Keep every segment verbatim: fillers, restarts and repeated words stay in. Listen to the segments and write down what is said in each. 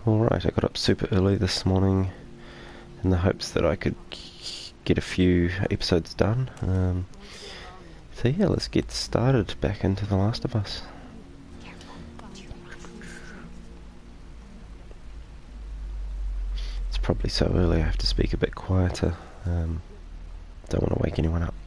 Alright, I got up super early this morning in the hopes that I could get a few episodes done. Um, so yeah, let's get started back into The Last of Us. It's probably so early I have to speak a bit quieter. Um, don't want to wake anyone up.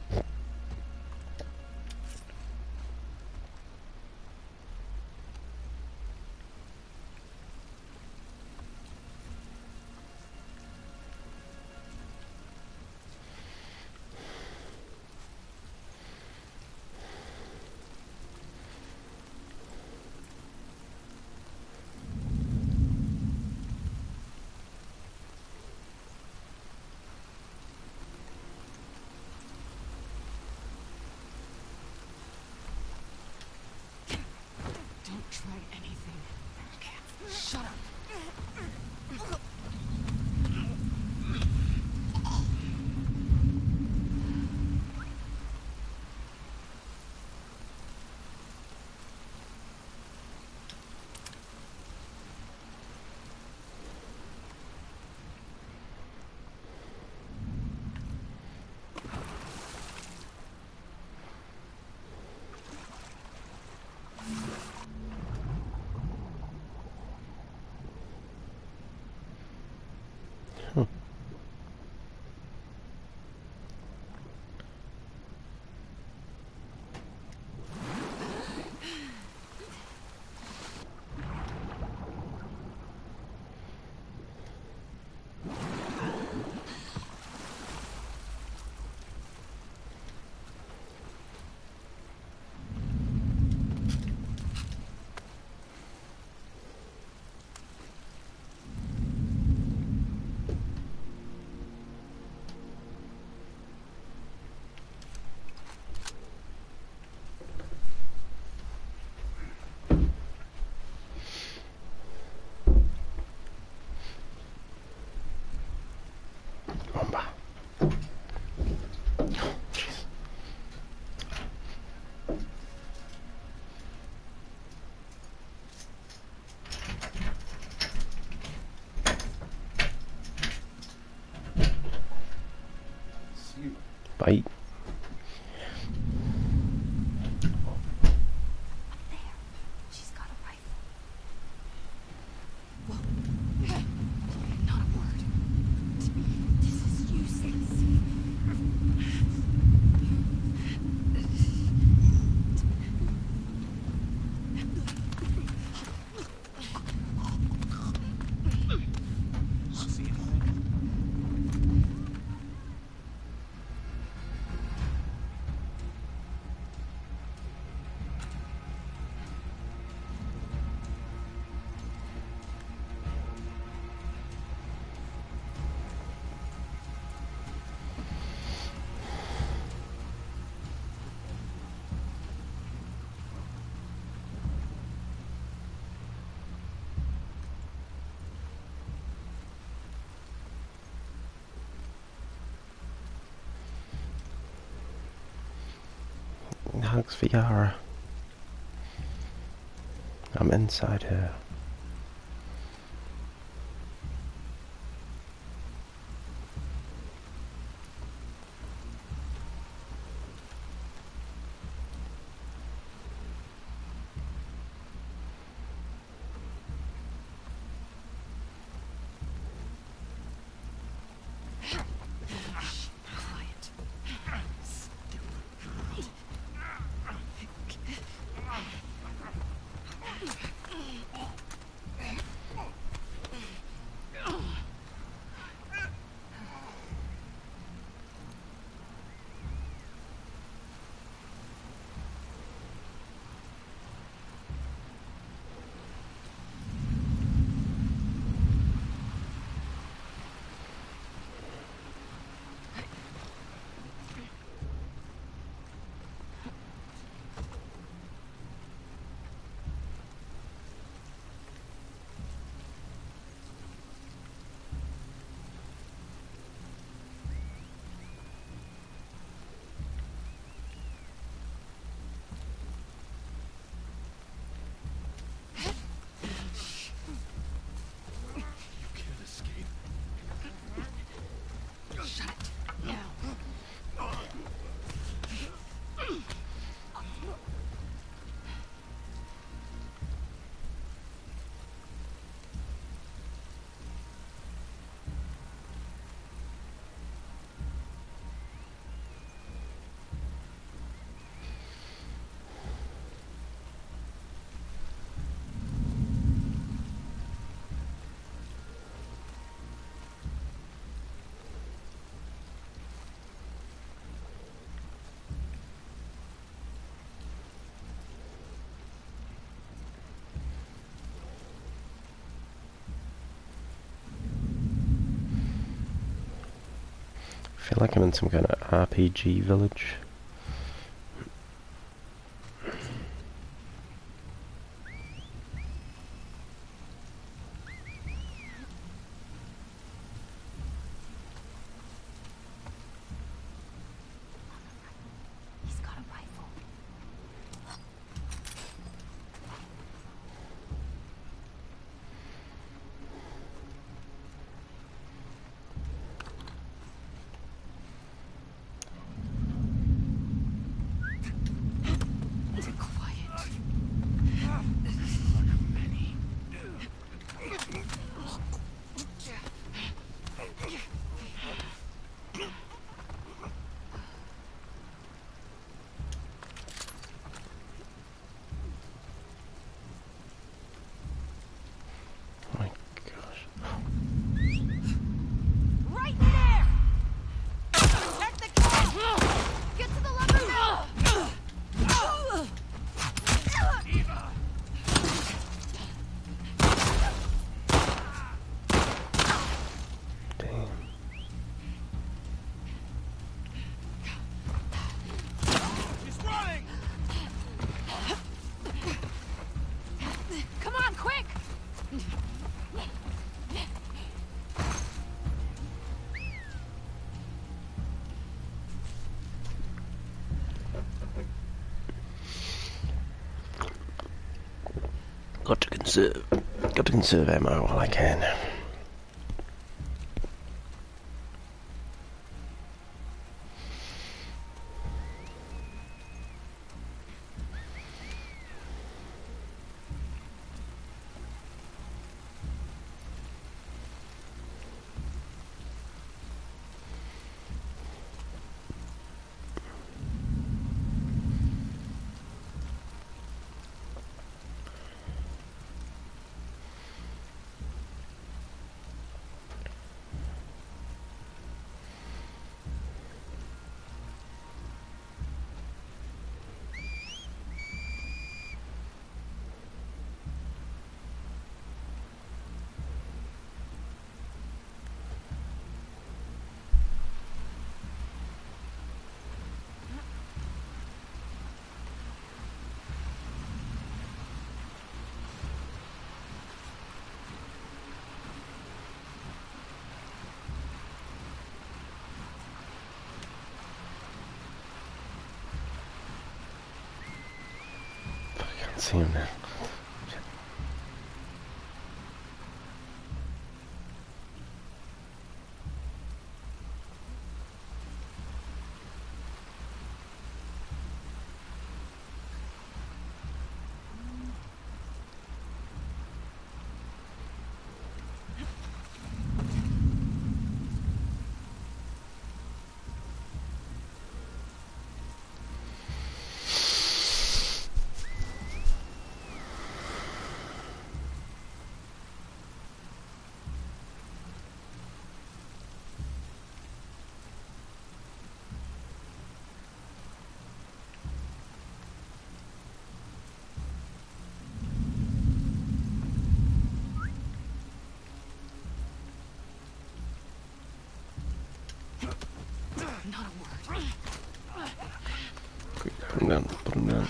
Bye. Hugs for Yara. I'm inside her. feel like I'm in some kind of R P G village. He's got a rifle. Got to conserve, got to conserve ammo while I can. See him now. Not a word. Quick, put him down, put him down.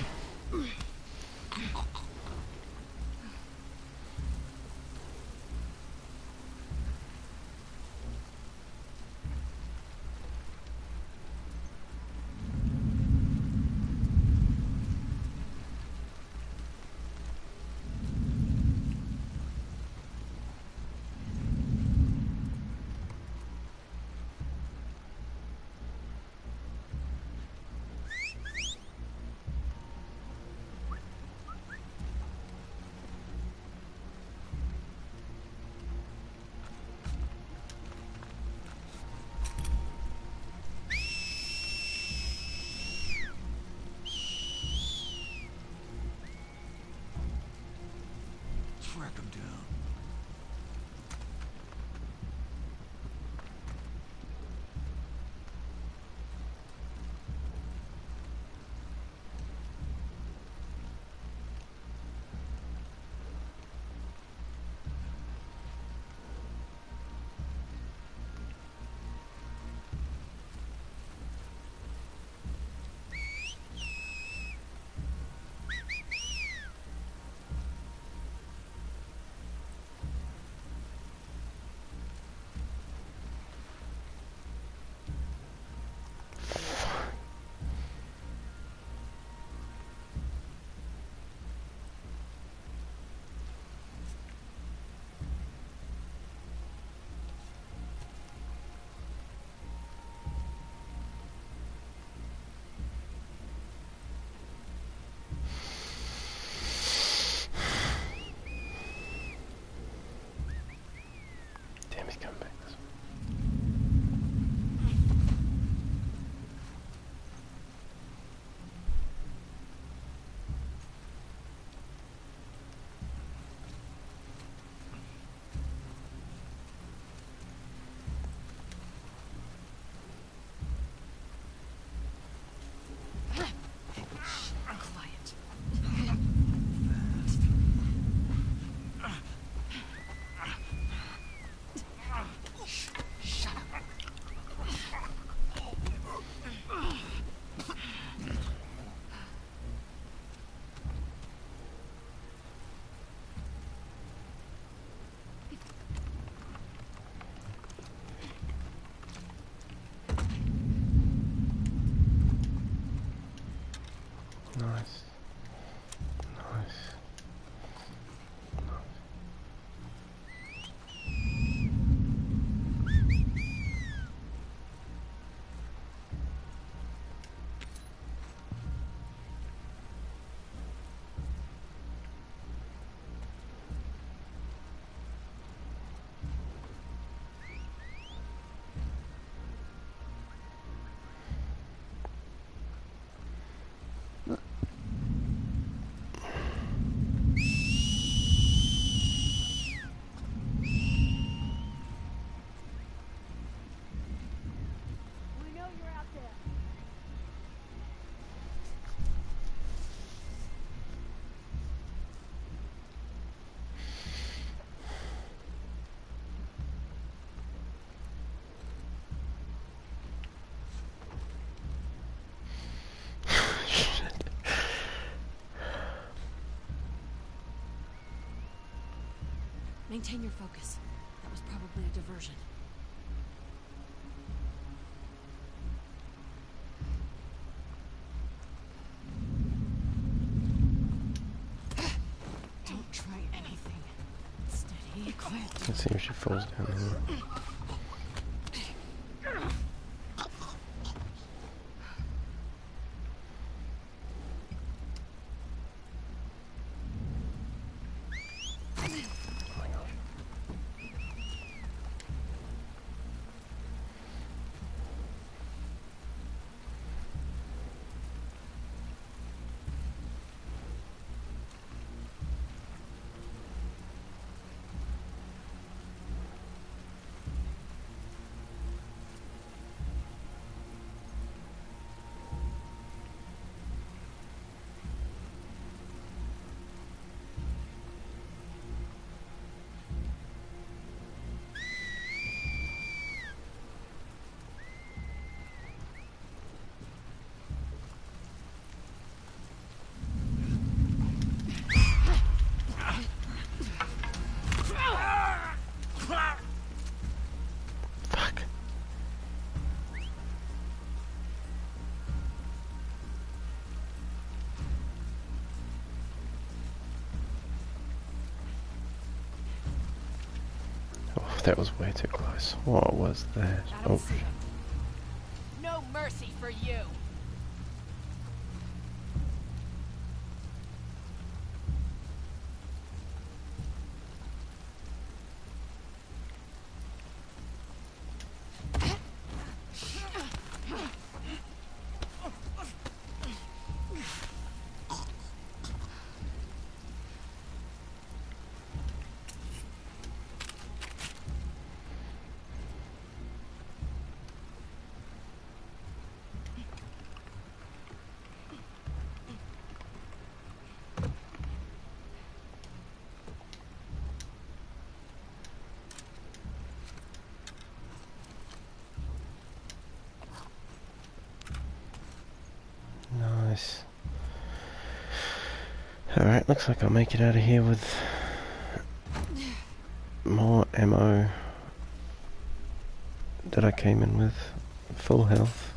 Track him down. Maintain your focus. That was probably a diversion. Don't try anything. Steady, quiet. Let's see if she falls down here. Fuck. Oh, that was way too close. What was that? I don't Oh, see him. No mercy for you. nice. Alright, looks like I'll make it out of here with more ammo that I came in with. Full health.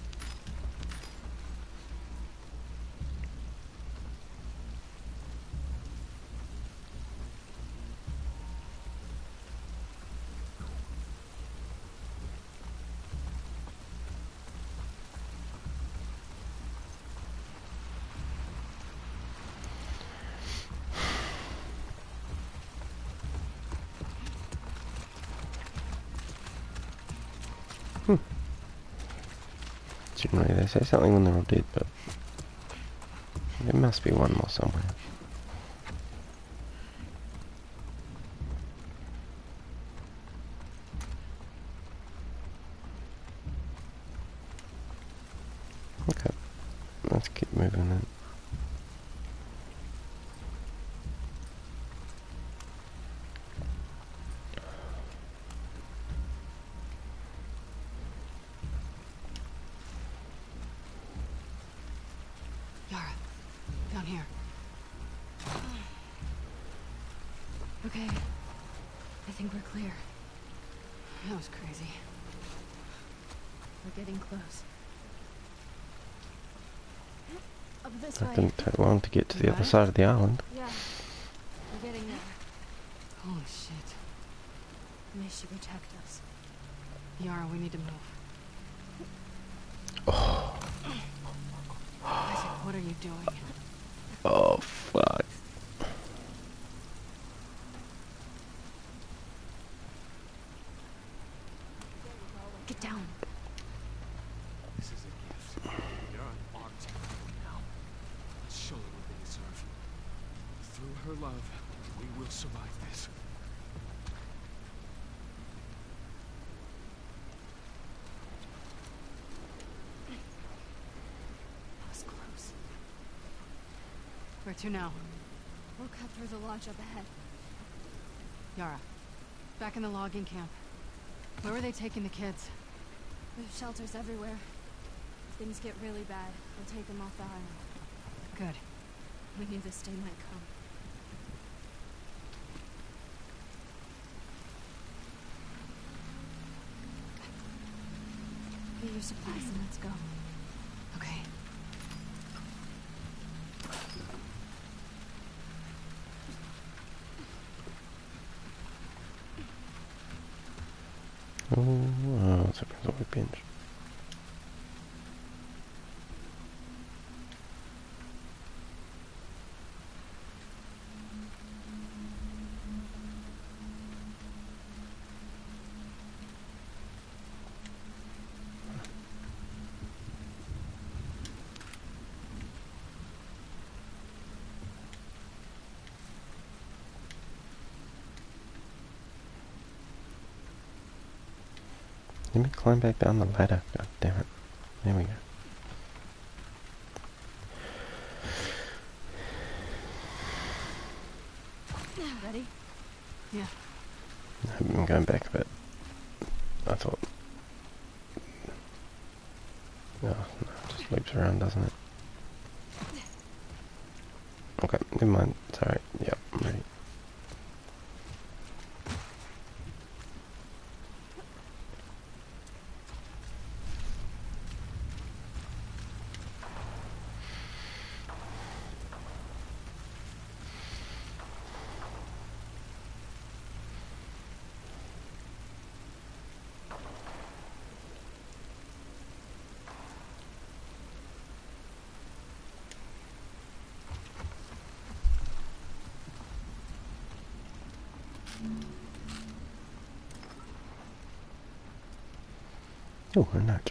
Generally they say something when they're all dead, but there must be one more somewhere. Okay, let's keep moving then. Yara, down here. Okay. I think we're clear. That was crazy. We're getting close. Up this It way. didn't take long to get to the other Right? side of the island. Yeah. We're getting there. Holy shit. May she protect us. Yara, we need to move. Oh, Isaac, what are you doing? oh fuck. Get down. This is a gift. You're on our territory now. Let's show her what they deserve. Through her love, we will survive this. That was close. Where to now? We'll cut through the lodge up ahead. Yara, back in the logging camp. Where were they taking the kids? There's shelters everywhere. If things get really bad, we'll take them off the island. Good. We knew this day might come. your supplies and let's go. Okay. Oh, oh, it's a workbench. Let me climb back down the ladder. God damn it. There we go. Ready? Yeah. I'm going back a bit. I thought... No, no, it just loops around, doesn't it? Okay, never mind. It's alright. Yep, I'm ready. Oh, a note.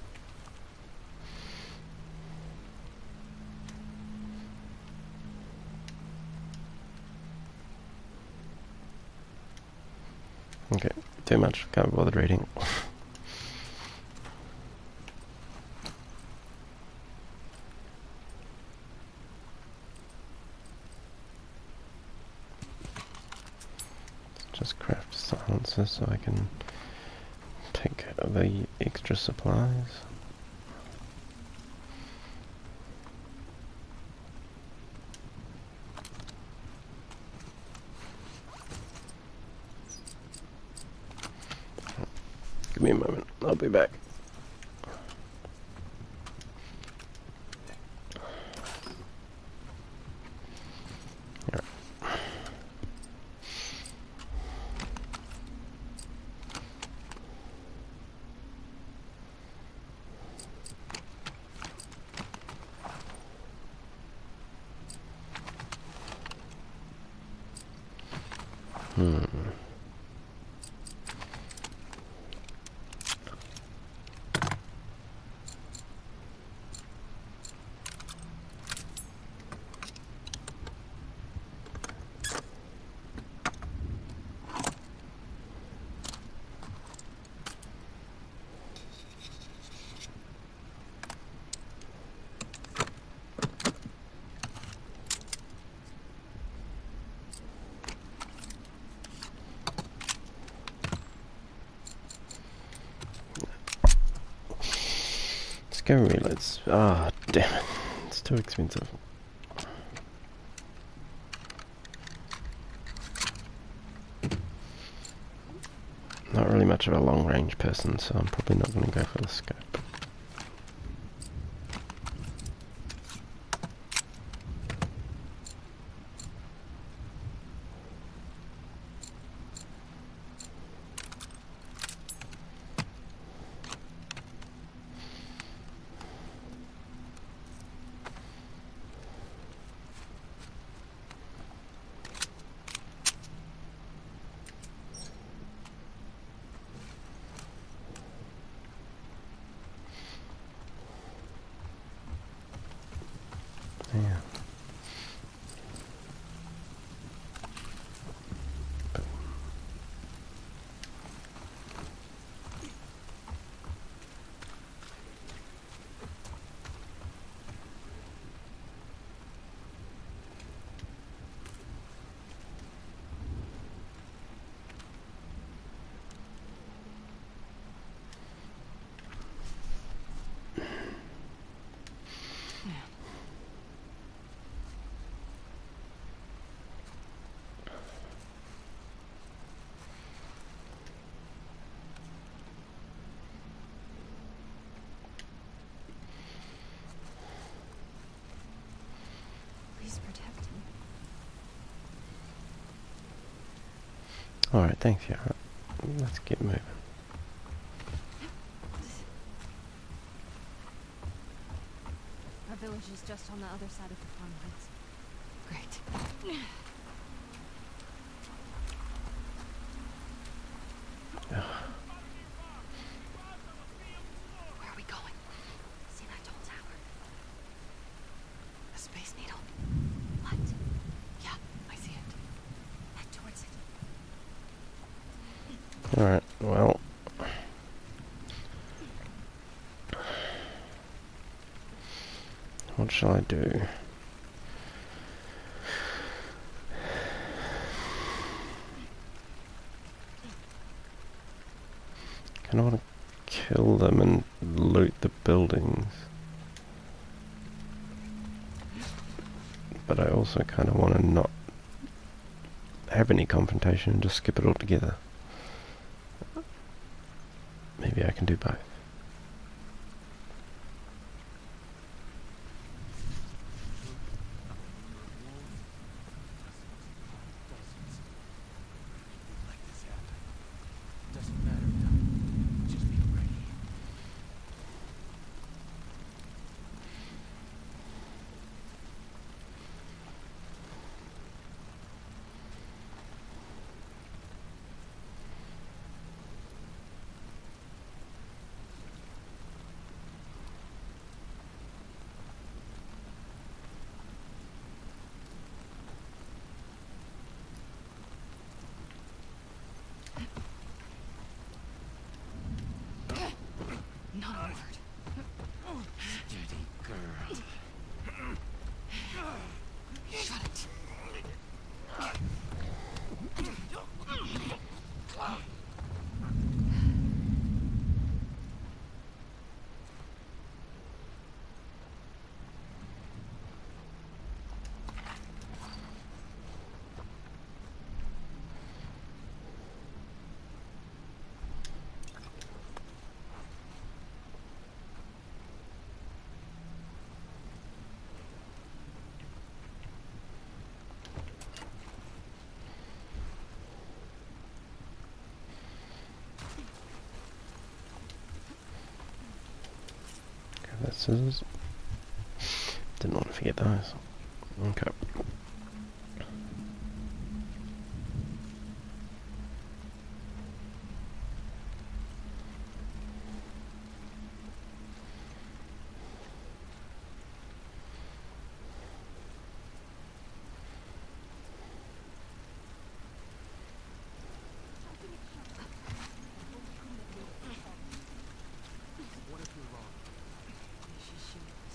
Okay, too much. Can't be bothered reading. Just craft silencers so I can take the extra supplies. Give me a moment, I'll be back. Alright. Hmm. Let's go reloads. Ah, oh, damn it. It's too expensive. Not really much of a long range person, so I'm probably not going to go for the scope. Alright, thanks, yeah. Let's get moving. Our village is just on the other side of the farmlands. Great. Where are we going? Sinatol Tower. A space needle? What? Yeah, I see it. Head towards it. Alright, well. What shall I do? Kind of want to kill them and loot the buildings. But I also kind of want to not have any confrontation and just skip it all together. Maybe I can do both. Like this happen. Doesn't matter now. Just be ready. Not a word. Steady, girl. Shut it. Grab that scissors. Didn't want to forget those. Okay. What if you're wrong? She's shooting us.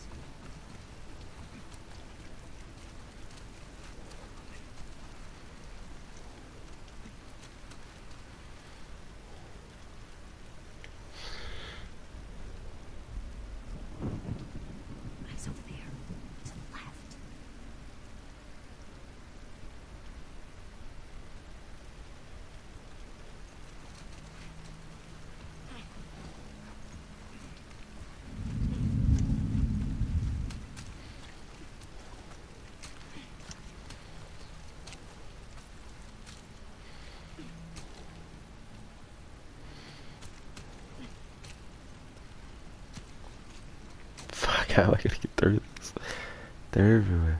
Eyes over there. To the left. Fuck, how am I gonna get through this? They're everywhere.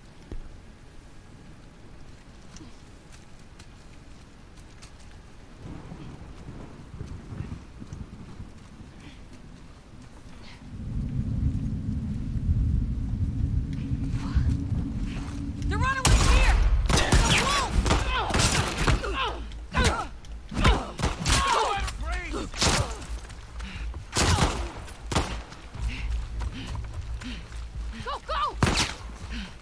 The runaway's here! Go, go!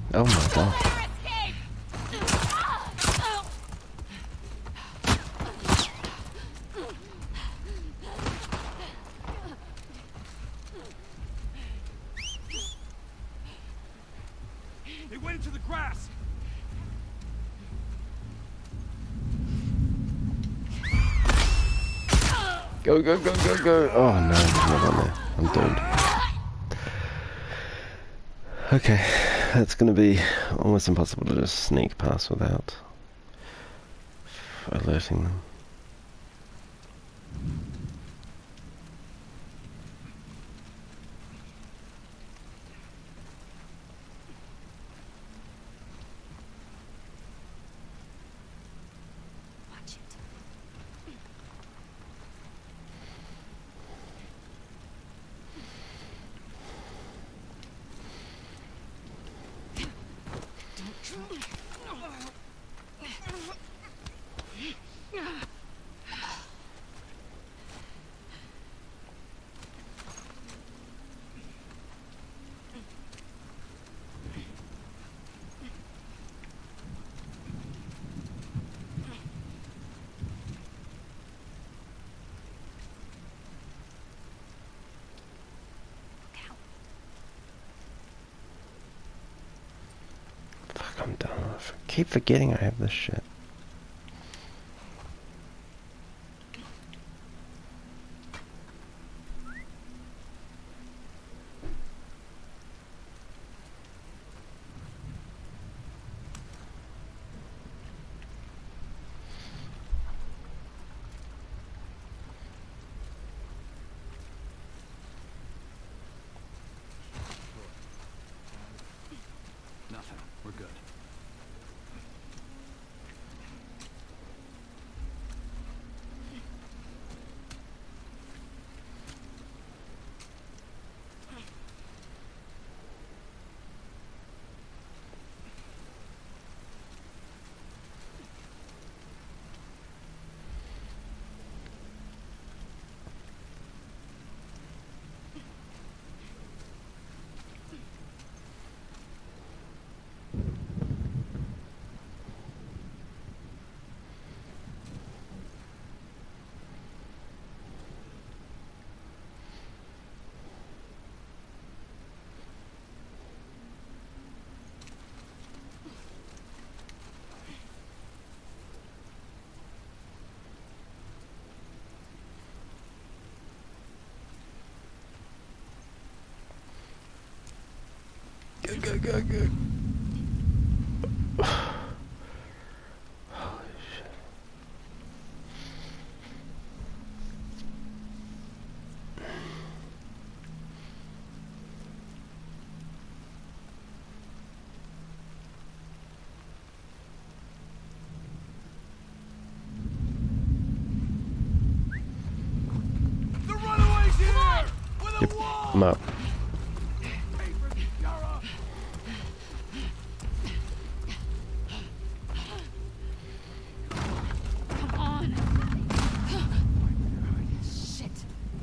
Oh my god. They went into the grass. Go, go, go, go, go. Oh no, there's not on there. I'm doomed. Okay, that's gonna be almost impossible to just sneak past without alerting them. Watch it. Fuck, I'm done. I f- keep forgetting I have this shit. Nothing. We're good. Go, go, go, go. Holy shit. The runaways here! With a Yep, wall! I'm up. Come on. Shit.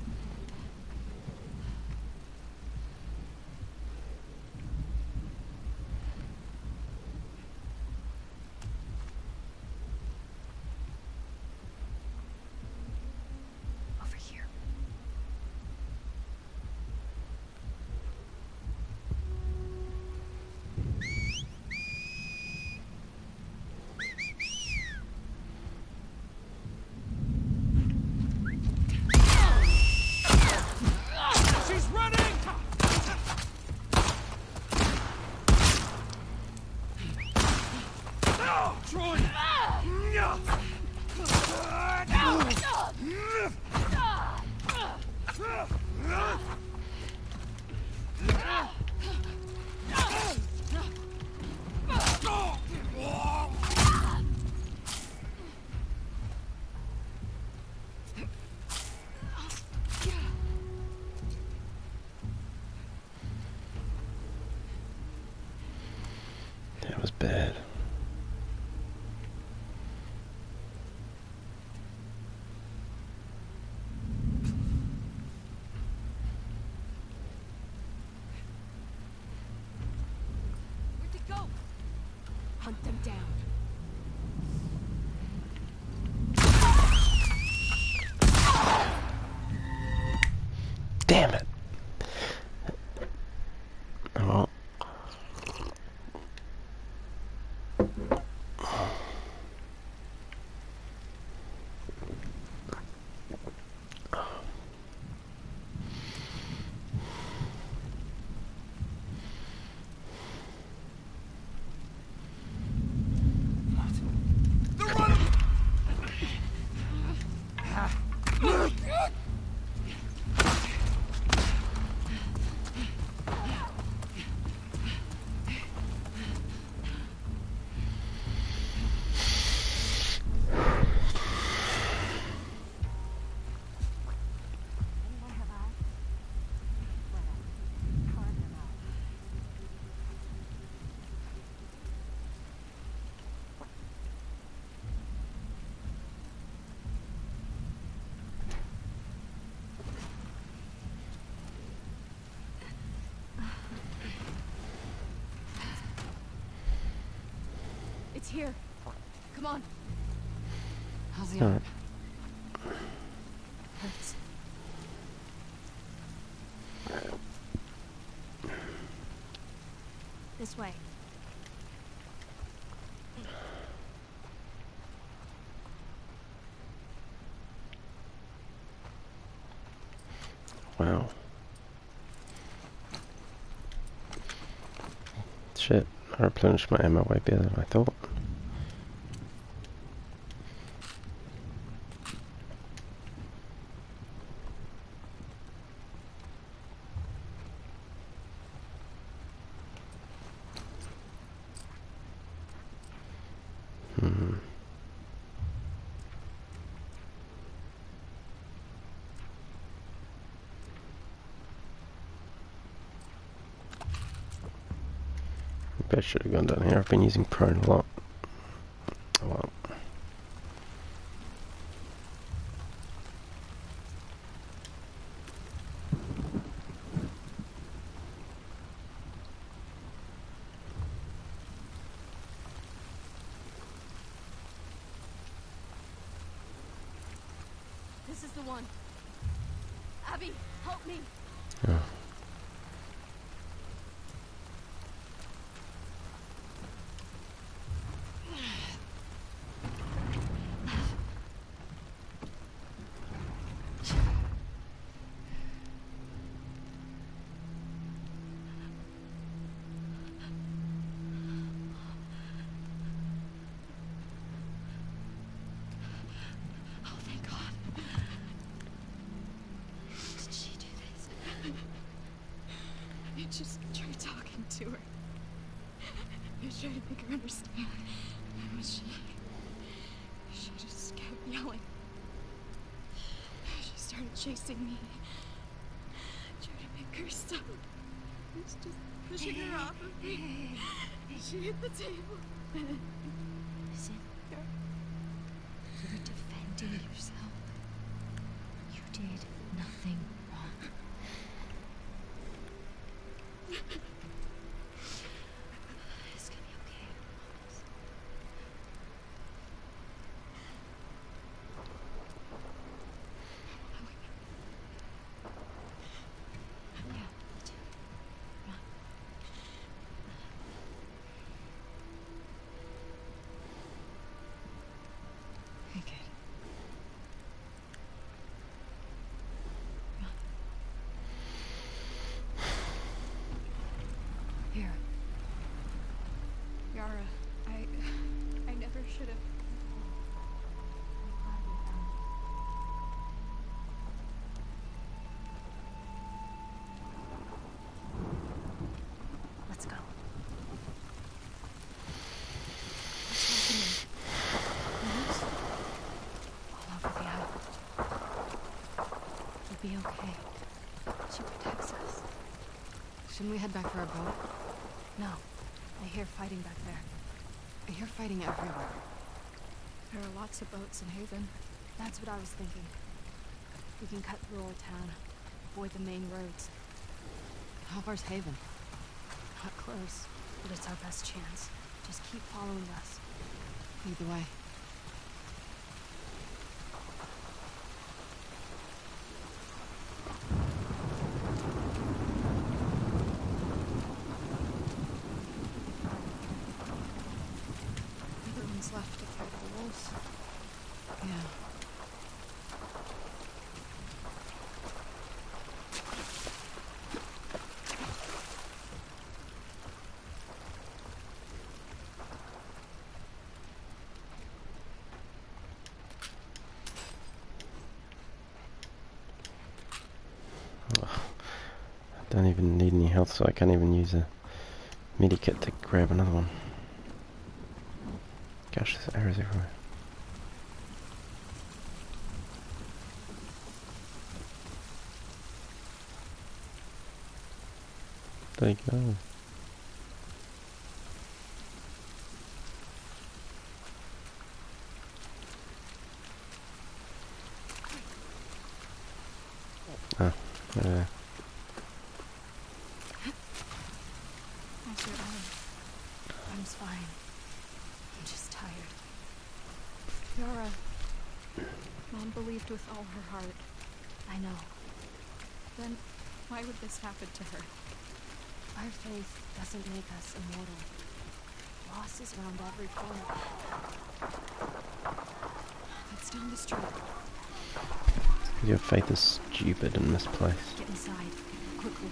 Over here. She's running! No! Troy! That was bad. Where'd they go? hunt them down. Damn it! Oh well. Anyone have eyes? Whatever. Carve them out. It's here. Come on. How's the All arm? right. Hurts. This way. Wow. Shit, I replenished my ammo way better than I thought. Hmm. Maybe I should have gone down here. I've been using prone a lot. Oh well. This is the one. Abby, help me. Oh. Oh, thank God. Did she do this? I just tried talking to her. I tried to make her understand. But she... She just kept yelling. She started chasing me. I tried to make her stop. I was just pushing her off of me. She hit the table. Listen. You were defending yourself. You did nothing wrong. It's gonna be okay. Yeah, me too. Come on. Hey, kid. Here. Yara, I... I never should have... Let's go. What's happening? Wolves? All over the island. We'll be okay. She protects us. Shouldn't we head back for our boat? No. I hear fighting back there. I hear fighting everywhere. There are lots of boats in Haven. That's what I was thinking. We can cut through Old Town. Avoid the main roads. How far's Haven? Not close, but it's our best chance. Just keep following us. Lead the way. Everyone's left to fight the wolves. Yeah. Don't even need any health, so I can't even use a medikit to grab another one. Gosh, there's arrows everywhere. There you go. Ah, there. How's your arm? Arm's fine. I'm just tired. Yara, Mom believed with all her heart. I know. Then why would this happen to her? Our faith doesn't make us immortal. Loss is around every corner. That's down the street. Your faith is stupid and misplaced. Get inside, quickly.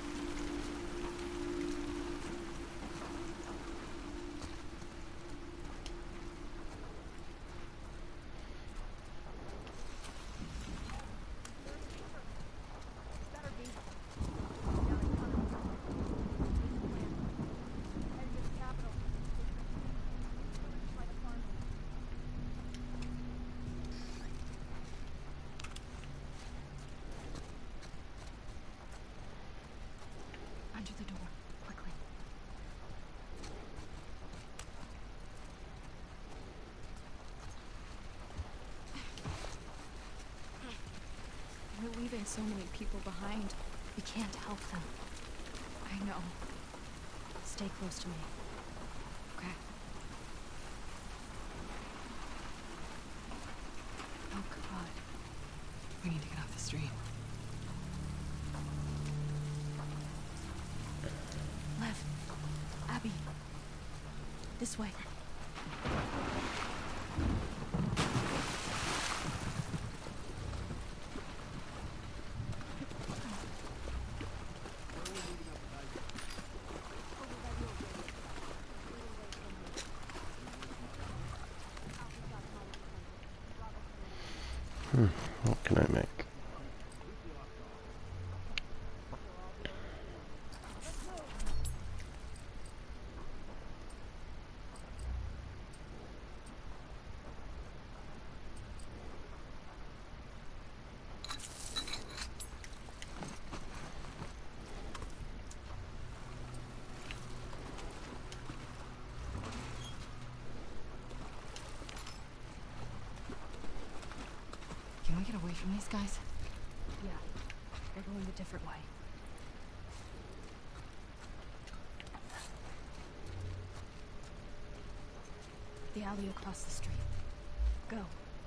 Under the door, quickly. We're leaving so many people behind. We can't help them. I know. Stay close to me. Okay. Oh, God. We need to get off the street. Lev. Abby. This way. Hmm, what can I make? Can we get away from these guys? Yeah. We're going a different way. The alley across the street. Go.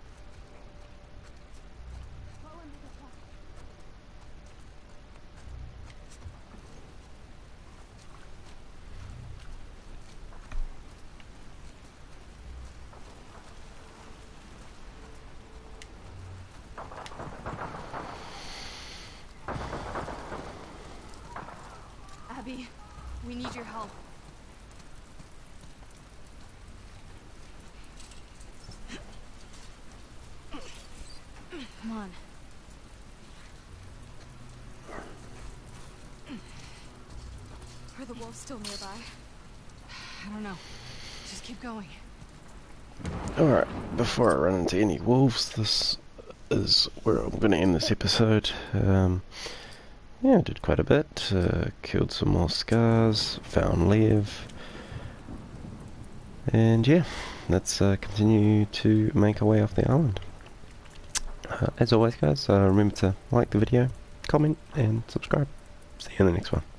Abby, we need your help. Come on. Are the wolves still nearby? I don't know. Just keep going. Alright, before I run into any wolves, this is where I'm going to end this episode. Um, yeah, I did quite a bit. Uh, killed some more scars, found Lev. And yeah, let's uh, continue to make our way off the island. Uh, as always guys, uh, remember to like the video, comment and subscribe. See you in the next one.